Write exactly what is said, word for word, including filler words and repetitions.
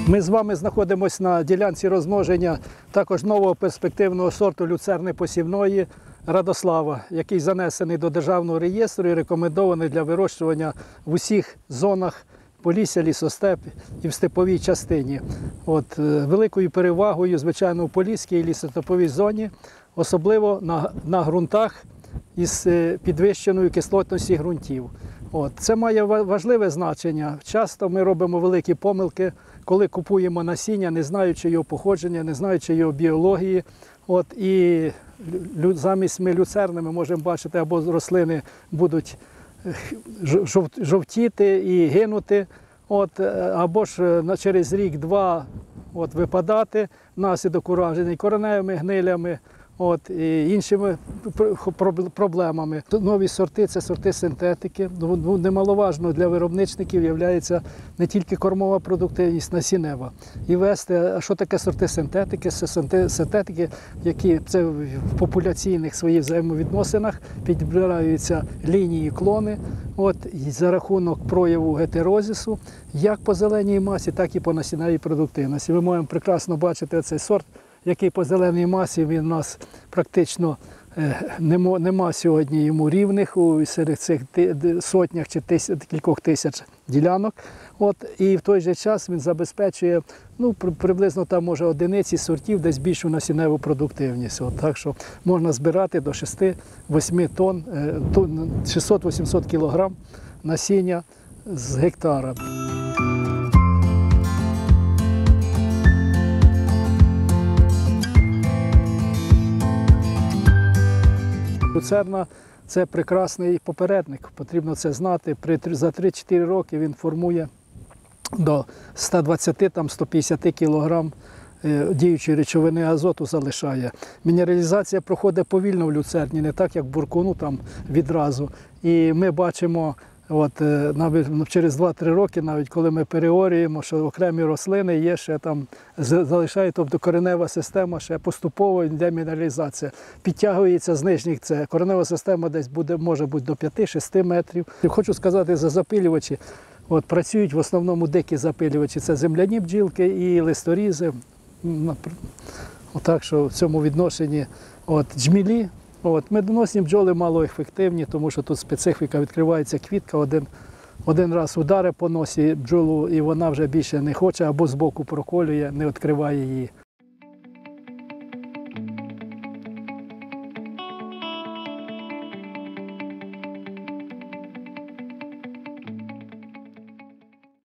Ми з вами знаходимося на ділянці розмноження також нового перспективного сорту люцерни посівної Радослава, який занесений до державного реєстру і рекомендований для вирощування в усіх зонах Полісся, лісостеп і в степовій частині. От, великою перевагою, звичайно, у поліській і лісостеповій зоні, особливо на, на ґрунтах із підвищеною кислотністю ґрунтів. От, це має важливе значення. Часто ми робимо великі помилки, коли купуємо насіння, не знаючи його походження, не знаючи його біології. От, і замість ми люцерни ми можемо бачити, або рослини будуть жовтіти і гинути, от, або ж через рік-два от, випадати внаслідок уражень кореневими гнилями, от, і іншими проблемами. Нові сорти – це сорти синтетики. Немаловажно для виробничників є не тільки кормова продуктивність, насіннева. І вести, а що таке сорти синтетики? Це синтетики, які це в популяційних своїх взаємовідносинах підбираються лінії, клони, от, і за рахунок прояву гетерозису, як по зеленій масі, так і по насінневій продуктивності. Ми можемо прекрасно бачити цей сорт, який по зеленій масі він у нас практично нема, нема сьогодні йому рівних у серед цих сотнях чи тисяч, кількох тисяч ділянок. От, і в той же час він забезпечує ну, приблизно там, може, одиниці сортів, десь більшу насінневу продуктивність. От, так що можна збирати до шести-восьми тонн, шістсот-вісімсот кілограм насіння з гектара. Люцерна – це прекрасний попередник, потрібно це знати. За три-чотири роки він формує до ста двадцяти - ста п'ятдесяти кілограм діючої речовини азоту залишає. Мінералізація проходить повільно в люцерні, не так, як в буркуну там відразу. І ми бачимо, от, навіть через два-три роки, навіть коли ми переорюємо, що окремі рослини є ще там, залишає, тобто коренева система ще поступово йде мінералізація. Підтягується з нижніх, це коренева система десь буде, може бути до п'яти-шести метрів. Хочу сказати за запилювачі. От, працюють в основному дикі запилювачі, це земляні бджілки і листорізи. Отак що в цьому відношенні от, джмілі. От, медоносні бджоли малоефективні, тому що тут специфіка, відкривається квітка, один, один раз удари по носі бджолу і вона вже більше не хоче або збоку проколює, не відкриває її.